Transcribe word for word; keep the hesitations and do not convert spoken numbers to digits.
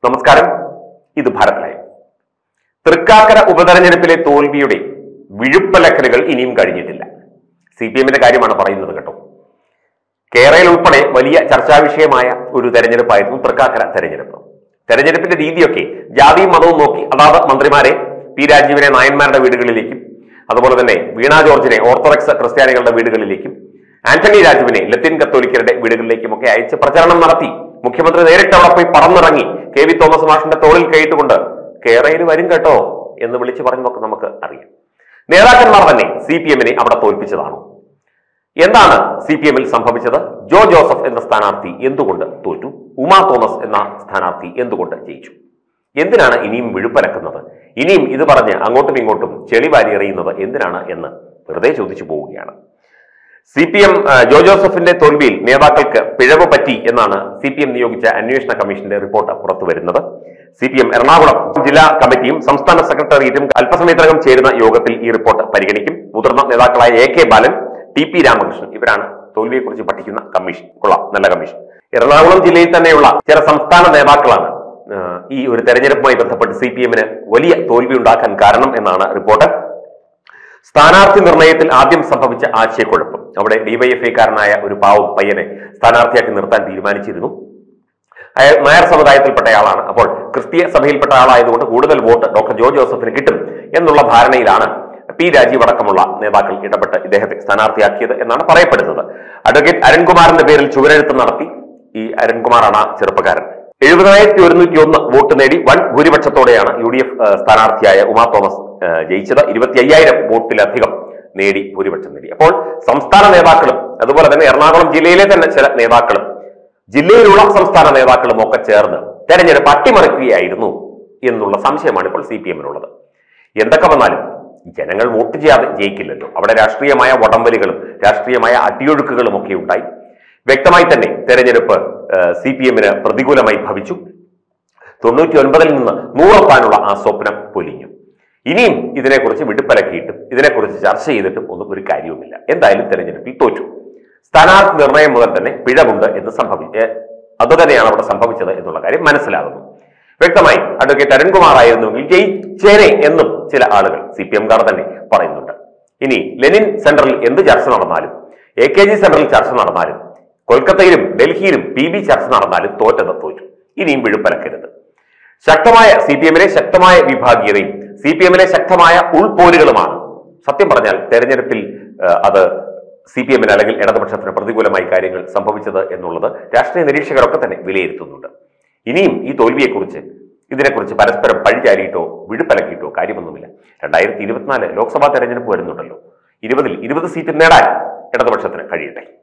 നമസ്കാരം, ഇത് ഭാരത് ലൈവ്. തൃക്കാക്കര ഉപതെരഞ്ഞെടുപ്പിലെ തോൽവിയുടെ വിഴുപ്പലക്കലുകൾ ഇനിയും കഴിഞ്ഞിട്ടില്ല. സി പി എമ്മിന്റെ കാര്യമാണ് പറയുന്നത് കേട്ടോ. കേരളയിൽ ഉൾപ്പെടെ വലിയ ചർച്ചാ വിഷയമായ ഒരു തെരഞ്ഞെടുപ്പായിരുന്നു തൃക്കാക്കര തെരഞ്ഞെടുപ്പ്. തെരഞ്ഞെടുപ്പിന്റെ രീതിയൊക്കെ ജാതിയും മതവും നോക്കി അതാത് മന്ത്രിമാരെ പി രാജീവിനെ നായന്മാരുടെ വീടുകളിലേക്കും, അതുപോലെ തന്നെ വീണ ജോർജിനെ ഓർത്തഡോക്സ് ക്രിസ്ത്യാനികളുടെ വീടുകളിലേക്കും, ആന്റണി രാജുവിനെ ലത്തീൻ കത്തോലിക്കരുടെ വീടുകളിലേക്കും ഒക്കെ അയച്ച് പ്രചരണം നടത്തി. മുഖ്യമന്ത്രി നേരിട്ട് അവിടെ പോയി പറന്നിറങ്ങി കെ വി തോമസ് മാഷിന്റെ തോളിൽ കയറ്റുകൊണ്ട് കേരളയിൽ വരും കേട്ടോ എന്ന് വിളിച്ചു പറഞ്ഞതൊക്കെ നമുക്ക് അറിയാം. നേതാക്കന്മാർ തന്നെ സി പി എമ്മിനെ അവിടെ തോൽപ്പിച്ചതാണോ? എന്താണ് സി പി എമ്മിൽ സംഭവിച്ചത്? ജോ ജോസഫ് എന്ന സ്ഥാനാർത്ഥി എന്തുകൊണ്ട് തോറ്റു? ഉമാ തോമസ് എന്ന സ്ഥാനാർത്ഥി എന്തുകൊണ്ട് ജയിച്ചു? എന്തിനാണ് ഇനിയും വിഴുപ്പലക്കുന്നത്? ഇനിയും ഇത് പറഞ്ഞ് അങ്ങോട്ടും ഇങ്ങോട്ടും ചെളി വാരി എറിയുന്നത് എന്തിനാണ് എന്ന് വെറുതെ ചോദിച്ചു പോവുകയാണ്. സി പി എം ജോ ജോസഫിന്റെ തോൽവിയിൽ നേതാക്കൾക്ക് പിഴവ് പറ്റി എന്നാണ് സി പി എം നിയോഗിച്ച അന്വേഷണ കമ്മീഷന്റെ റിപ്പോർട്ട് പുറത്തു വരുന്നത്. സി പി എം എറണാകുളം ജില്ലാ കമ്മിറ്റിയും സംസ്ഥാന സെക്രട്ടേറിയറ്റും അല്പസമയത്തിനകം ചേരുന്ന യോഗത്തിൽ ഈ റിപ്പോർട്ട് പരിഗണിക്കും. മുതിർന്ന നേതാക്കളായ A K Balan, T P Ramakrishnan ഇവരാണ് തോൽവിയെക്കുറിച്ച് പഠിക്കുന്ന കമ്മീഷൻ. കൊള്ളാം, നല്ല കമ്മീഷൻ. എറണാകുളം ജില്ലയിൽ തന്നെയുള്ള ചില സംസ്ഥാന നേതാക്കളാണ് ഈ ഒരു തെരഞ്ഞെടുപ്പുമായി ബന്ധപ്പെട്ട് സി പി എമ്മിന് വലിയ തോൽവി ഉണ്ടാക്കാൻ കാരണം എന്നാണ് റിപ്പോർട്ട്. സ്ഥാനാർത്ഥി നിർണയത്തിൽ ആദ്യം സംഭവിച്ച ആശയക്കുഴപ്പം. അവിടെ ഡിവൈഎഫ്ഐക്കാരനായ ഒരു പാവം പയ്യനെ സ്ഥാനാർത്ഥിയാക്കി നിർത്താൻ തീരുമാനിച്ചിരുന്നു. അയാൾ നായർ സമുദായത്തിൽപ്പെട്ടയാളാണ്. അപ്പോൾ ക്രിസ്തീയ സഭയിൽപ്പെട്ട ആളായതുകൊണ്ട് കൂടുതൽ വോട്ട് ഡോക്ടർ ജോ ജോസഫിന് കിട്ടും എന്നുള്ള ധാരണയിലാണ് പി രാജീവ് അടക്കമുള്ള നേതാക്കൾ ഇടപെട്ട് ഇദ്ദേഹത്തെ സ്ഥാനാർത്ഥിയാക്കിയത് എന്നാണ് പറയപ്പെടുന്നത്. അഡ്വക്കേറ്റ് അരുൺകുമാറിന്റെ പേരിൽ ചുവരെഴുത്ത് നടത്തി. ഈ അരുൺകുമാറാണ് ആ ചെറുപ്പക്കാരൻ. എഴുപതിനായിരത്തി ഒരുന്നൂറ്റി ഒന്ന് വോട്ട് നേടി വൻ ഭൂരിപക്ഷത്തോടെയാണ് യു ഡി എഫ് സ്ഥാനാർത്ഥിയായ ഉമാ തോമസ് ജയിച്ചത്. ഇരുപത്തി അയ്യായിരം വോട്ടിലധികം നേടി ഭൂരിപക്ഷം നേടി. അപ്പോൾ സംസ്ഥാന നേതാക്കളും അതുപോലെ തന്നെ എറണാകുളം ജില്ലയിലെ തന്നെ ചില നേതാക്കളും ജില്ലയിലുള്ള സംസ്ഥാന നേതാക്കളും ഒക്കെ ചേർന്ന് തെരഞ്ഞെടുപ്പ് അട്ടിമറിക്കുകയായിരുന്നു എന്നുള്ള സംശയമാണ് ഇപ്പോൾ സി പി എമ്മിനുള്ളത്. എന്തൊക്കെ വന്നാലും ജനങ്ങൾ വോട്ട് ചെയ്യാതെ ജയിക്കില്ലല്ലോ. അവിടെ രാഷ്ട്രീയമായ വടംവലികളും രാഷ്ട്രീയമായ അടിയൊഴുക്കുകളും ഒക്കെ ഉണ്ടായി. വ്യക്തമായി തന്നെ തെരഞ്ഞെടുപ്പ് സി പി എമ്മിന് പ്രതികൂലമായി ഭവിച്ചു. തൊണ്ണൂറ്റി ഒൻപതിൽ നിന്ന് നൂറെത്താനുള്ള ആ സ്വപ്നം പൊലിഞ്ഞു. ഇനിയും ഇതിനെക്കുറിച്ച് വിടുപ്പലക്കിയിട്ടും ഇതിനെക്കുറിച്ച് ചർച്ച ചെയ്തിട്ടും ഒന്നും ഒരു കാര്യവുമില്ല. എന്തായാലും തെരഞ്ഞെടുപ്പിൽ തോറ്റു. സ്ഥാനാർത്ഥി നിർണയം മുതൽ തന്നെ പിഴവുണ്ട് എന്ന് സംഭവിച്ച് അതുതന്നെയാണ് അവിടെ സംഭവിച്ചത് എന്നുള്ള കാര്യം മനസ്സിലാകുന്നു. വ്യക്തമായി അഡ്വക്കേറ്റ് അരുൺകുമാർ ആയിരുന്നുവെങ്കിൽ ജയിച്ചേനെ എന്നും ചില ആളുകൾ സി പി എംകാർ തന്നെ പറയുന്നുണ്ട്. ഇനി ലെനിൻ സെന്ററിൽ എന്ത് ചർച്ച നടന്നാലും, എ കെ ജി സെന്ററിൽ ചർച്ച നടന്നാലും, കൊൽക്കത്തയിലും ഡൽഹിയിലും പി ബി ചർച്ച നടന്നാലും തോറ്റത് തോറ്റു. ഇനിയും വിഴുപ്പലക്കരുത്. ശക്തമായ സി പി എമ്മിലെ ശക്തമായ വിഭാഗീയതയും സി പി എമ്മിലെ ശക്തമായ ഉൾപോരുകളുമാണ് സത്യം പറഞ്ഞാൽ തെരഞ്ഞെടുപ്പിൽ അത് സി പി എമ്മിന് അല്ലെങ്കിൽ ഇടതുപക്ഷത്തിന് പ്രതികൂലമായി കാര്യങ്ങൾ സംഭവിച്ചത് എന്നുള്ളത് രാഷ്ട്രീയ നിരീക്ഷകരൊക്കെ തന്നെ വിലയിരുത്തുന്നുണ്ട്. ഇനിയും ഈ തോൽവിയെക്കുറിച്ച് ഇതിനെക്കുറിച്ച് പരസ്പരം പഴിചാരിയിട്ടോ വിഴുപ്പലക്കിയിട്ടോ കാര്യമൊന്നുമില്ല. രണ്ടായിരത്തി ഇരുപത്തിനാല് ലോക്സഭാ തെരഞ്ഞെടുപ്പ് വരുന്നുണ്ടല്ലോ. ഇരുപതിൽ ഇരുപത് സീറ്റ് നേടാൻ ഇടതുപക്ഷത്തിന് കഴിയട്ടെ.